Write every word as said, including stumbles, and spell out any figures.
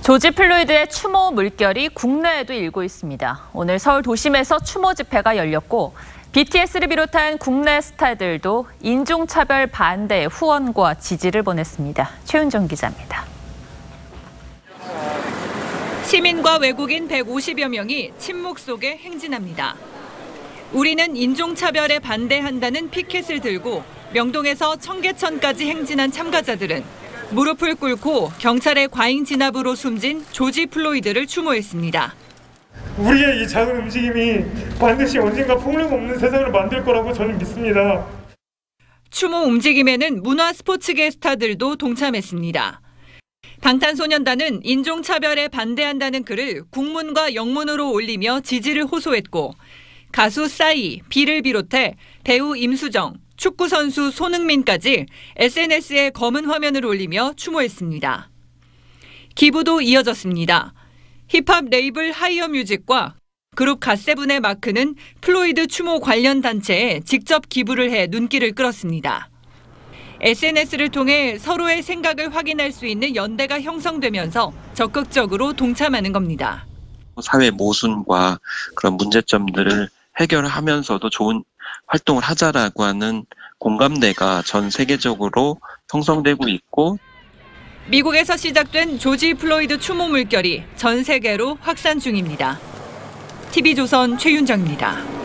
조지 플로이드의 추모 물결이 국내에도 일고 있습니다. 오늘 서울 도심에서 추모 집회가 열렸고 비티에스를 비롯한 국내 스타들도 인종차별 반대 후원과 지지를 보냈습니다. 최윤정 기자입니다. 시민과 외국인 백오십여 명이 침묵 속에 행진합니다. 우리는 인종차별에 반대한다는 피켓을 들고 명동에서 청계천까지 행진한 참가자들은 무릎을 꿇고 경찰의 과잉 진압으로 숨진 조지 플로이드를 추모했습니다. 우리의 이 작은 움직임이 반드시 언젠가 폭력 없는 세상을 만들 거라고 저는 믿습니다. 추모 움직임에는 문화 스포츠계 스타들도 동참했습니다. 방탄소년단은 인종차별에 반대한다는 글을 국문과 영문으로 올리며 지지를 호소했고 가수 싸이, 비를 비롯해 배우 임수정, 축구선수 손흥민까지 에스엔에스에 검은 화면을 올리며 추모했습니다. 기부도 이어졌습니다. 힙합 레이블 하이어 뮤직과 그룹 갓세븐의 마크는 플로이드 추모 관련 단체에 직접 기부를 해 눈길을 끌었습니다. 에스엔에스를 통해 서로의 생각을 확인할 수 있는 연대가 형성되면서 적극적으로 동참하는 겁니다. 사회 모순과 그런 문제점들을 해결하면서도 좋은 활동을 하자라고 하는 공감대가 전 세계적으로 형성되고 있고 미국에서 시작된 조지 플로이드 추모 물결이 전 세계로 확산 중입니다. 티비조선 최윤정입니다.